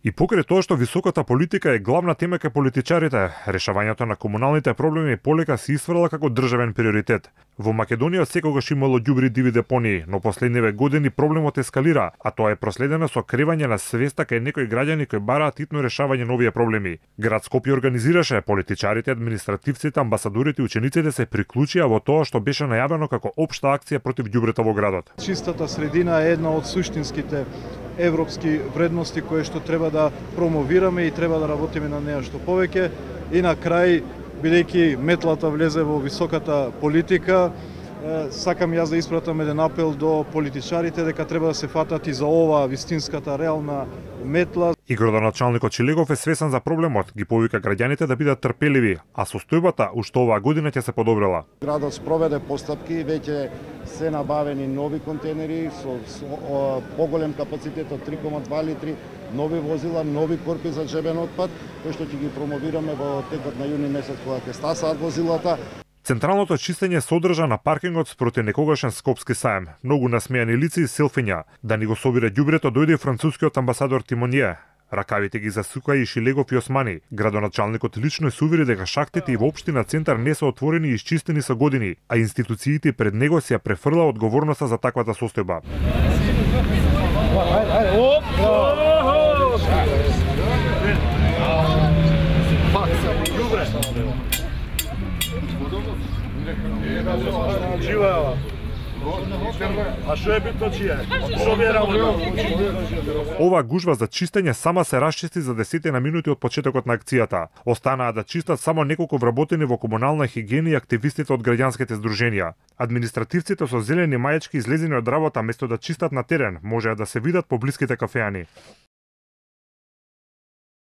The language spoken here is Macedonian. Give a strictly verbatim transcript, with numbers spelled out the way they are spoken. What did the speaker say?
И покрај тоа што високата политика е главна тема кај политичарите, решавањето на комуналните проблеми полека се исфрла како државен приоритет. Во Македонија секогаш имало ѓубри диви депонии, но последниве години проблемот ескалира, а тоа е проследено со кревање на свеста кај некои граѓани кои бараат итно решавање на овие проблеми. Град Скопје организираше, политичарите, административците, амбасадорите и учениците се приклучија во тоа што беше најавено како општа акција против ѓубрето во градот. Чистата средина е една од суштинските европски вредности кои што треба да промовираме и треба да работиме на неа што повеќе. И на крај, бидејќи метлата влезе во високата политика, сакам јас да испратам еден апел до политичарите дека треба да се фатат и за ова вистинската реална метла. И градоначалникот Чилегов е свесен за проблемот, ги повика граѓаните да бидат трпеливи, а состојбата уште оваа година ќе се подобрила. Градот спроведе постапки, веќе се набавени нови контейнери со, со о, поголем капацитет од три кома два литри, нови возила, нови корпи за джебен отпад, кои што ќе ги промовираме во текот на јуни месец кога ќе стасаат возилата. Централното чистење се одржа на паркингот спроти некогашен скопски саем. Многу насмејани лица и селфиња. Да ни го собира ѓубрето дојде францускиот амбасадор Тимонје. Ракавите ги засука и Шилегов и Османи. Градоначалникот лично се увери дека шахтите и во општина Центар не се отворени и исчистени со години, а институциите пред него се ја префрла одговорноста за таквата состојба. Живеела. А што е битно чие? Што ви е работа? Ова гужва за чистење сама се расчисти за десетина минути од почетокот на акцијата. Останаа да чистат само неколку вработени во комунална хигиена и активистите од граѓанските здруженија. Административците со зелени мајачки излезени од работа место да чистат на терен, можеа да се видат по блиските кафеани.